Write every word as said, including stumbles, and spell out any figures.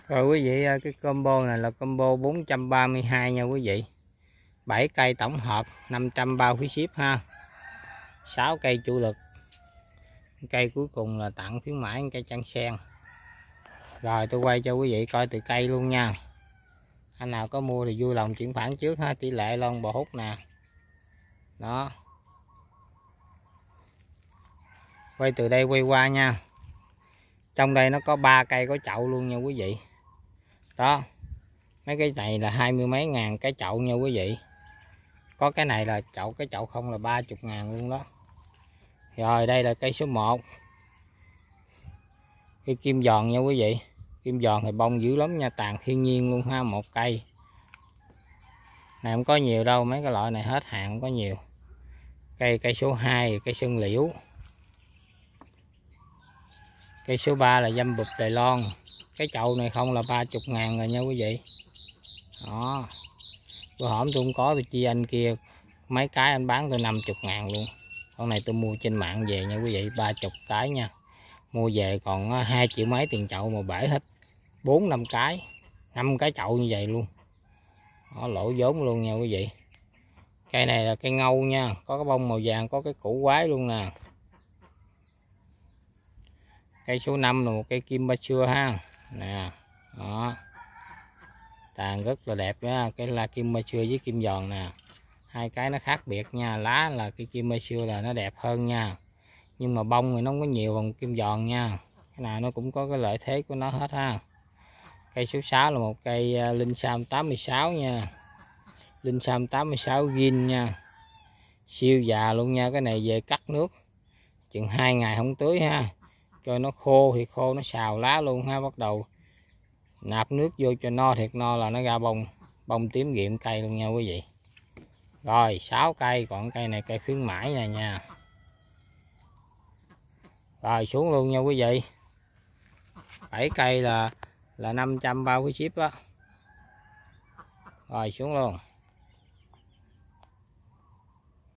Rồi quý vị, cái combo này là combo bốn trăm ba mươi hai nha quý vị. bảy cây tổng hợp, năm trăm bao phí ship ha. sáu cây chủ lực. Cây cuối cùng là tặng khuyến mãi cây chăn sen. Rồi tôi quay cho quý vị coi từ cây luôn nha. Anh nào có mua thì vui lòng chuyển khoản trước ha, tỷ lệ lon bò hút nè. Đó. Quay từ đây quay qua nha. Trong đây nó có ba cây có chậu luôn nha quý vị. Đó. Mấy cái này là hai mươi mấy ngàn cái chậu nha quý vị. Có cái này là chậu, cái chậu không là ba mươi ngàn luôn đó. Rồi đây là cây số một. Cây kim giòn nha quý vị. Kim giòn thì bông dữ lắm nha, tàn thiên nhiên luôn ha, một cây. Này không có nhiều đâu, mấy cái loại này hết hạn, không có nhiều. Cây cây số hai, cây sơn liễu. Cây số ba là dâm bụp Đài Loan. Cái chậu này không là ba mươi ngàn rồi nha quý vị. Đó. Bữa hổm tôi không có, tôi chia anh kia mấy cái anh bán tôi năm mươi ngàn luôn. Con này tôi mua trên mạng về nha quý vị, ba mươi cái nha. Mua về còn hai triệu mấy tiền chậu mà bể hết bốn năm cái, năm cái chậu như vậy luôn. Đó, lỗ vốn luôn nha quý vị. Cây này là cây ngâu nha, có cái bông màu vàng, có cái củ quái luôn nè. Cây số năm là một cây kim ba xưa ha. Nè. Đó. Tàn rất là đẹp nha, cái là kim ba xưa với kim giòn nè. Hai cái nó khác biệt nha, lá là cái kim ba xưa là nó đẹp hơn nha. Nhưng mà bông thì nó không có nhiều bằng kim giòn nha. Cái nào nó cũng có cái lợi thế của nó hết ha. Cây số sáu là một cây Linh Sam tám mươi sáu nha. Linh Sam tám mươi sáu gin nha. Siêu già luôn nha, cái này về cắt nước chừng hai ngày không tưới ha. Cho nó khô thì khô, nó xào lá luôn ha, bắt đầu nạp nước vô cho no thiệt no là nó ra bông, bông tím nghiệm cây luôn nha quý vị. Rồi sáu cây, còn cây này cây khuyến mãi này nha. Rồi xuống luôn nha quý vị. bảy cây là là năm trăm bao phí ship đó. Rồi xuống luôn.